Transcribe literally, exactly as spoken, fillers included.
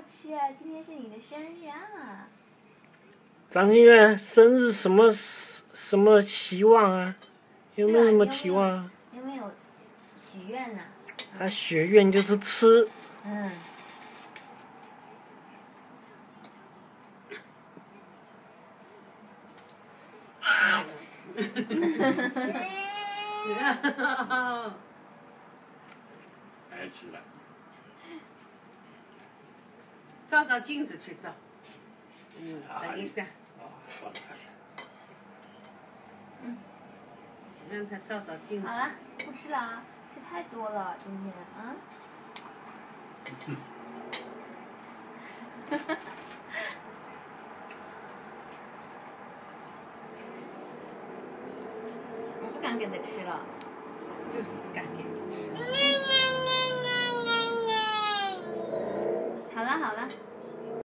吃啊！今天是你的生日啊！ 张馨月生日什么什么期望啊？有没有什么期望啊？ 有没有许愿呢？ 他许愿就是吃。 嗯。 抬起来。 照照镜子去照。嗯，等一下。 嗯。 让他照照镜子。 好了，不吃了啊！吃太多了，今天啊。我不敢给他吃了。 就是不敢给他吃。 好了好了。